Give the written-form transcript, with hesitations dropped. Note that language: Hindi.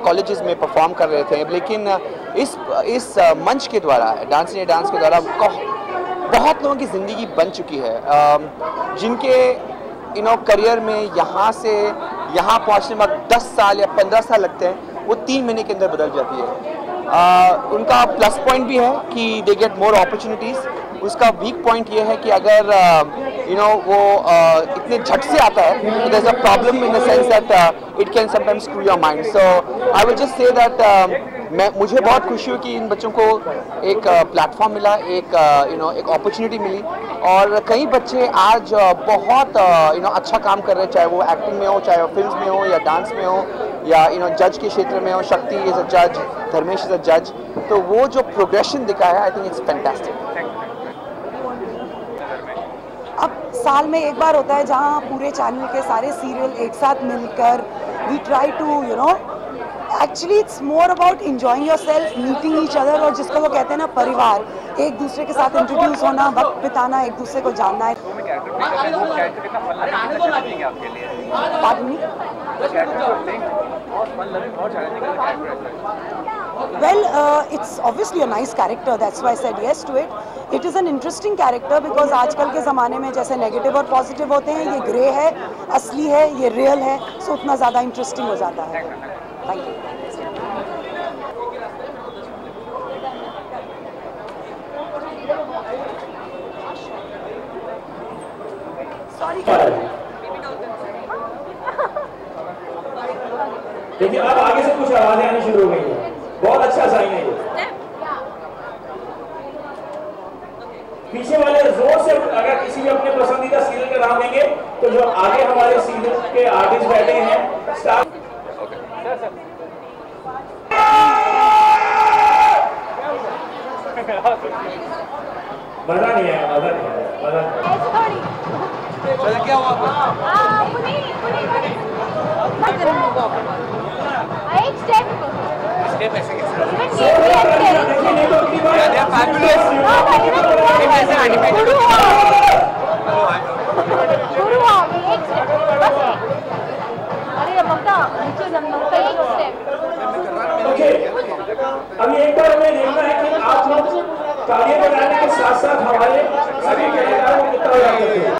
कॉलेजेस में परफॉर्म कर रहे थे, लेकिन इस मंच के द्वारा, डांस इंडिया डांस के द्वारा बहुत लोगों की ज़िंदगी बन चुकी है, जिनके करियर में यहाँ से यहाँ पहुँचने में 10 साल या 15 साल लगते हैं, वो 3 महीने के अंदर बदल जाती है। उनका प्लस पॉइंट भी है कि दे गेट मोर अपॉर्चुनिटीज़। उसका वीक पॉइंट ये है कि अगर वो इतने झट से आता है, तो there is a problem in the sense that it can sometimes screw your mind. So I will just say that मुझे बहुत खुशी हुई कि इन बच्चों को एक प्लेटफॉर्म मिला, एक अपॉर्चुनिटी मिली, और कई बच्चे आज बहुत अच्छा काम कर रहे हैं, चाहे वो एक्टिंग में हो, चाहे वो फिल्म में हो, या डांस में हो, या जज के क्षेत्र में हो। शक्ति इज अ जज, धर्मेश इज अ जज। तो वो जो प्रोग्रेशन दिखा है, आई थिंक इट्स फैंटास्टिक। अब साल में एक बार होता है जहां पूरे चैनल के सारे सीरियल एक साथ मिलकर we try to actually it's more about enjoying yourself, meeting each other, और जिसको वो कहते हैं ना परिवार, एक दूसरे के साथ इंट्रोड्यूस होना, वक्त बिताना, एक दूसरे को जानना है। Well, it's obviously a nice character. That's why I said yes to it. It is an interesting character because आजकल के ज़माने में जैसे नेगेटिव और पॉजिटिव होते हैं, ये ग्रे है, असली है, ये रियल है, सो उतना ज़्यादा इंटरेस्टिंग हो जाता है। Thank you. देखिए अब आगे से कुछ आवाजें आनी शुरू हो गई है, बहुत अच्छा साइन है ये। पीछे वाले जोर से अगर किसी भी अपने पसंदीदा सीरियल का नाम देंगे, तो जो आगे हमारे सीरियल के आर्टिस्ट बैठे हैं स्टार। मजा नहीं आया, मजा नहीं आया, मजा नहीं आया। क्या हुआ? एक स्टेप ऐसे अभी एक बार हमें देखना है कि आप लोग तालियां बजाने के साथ साथ हमारे सभी कलाकारों को कितना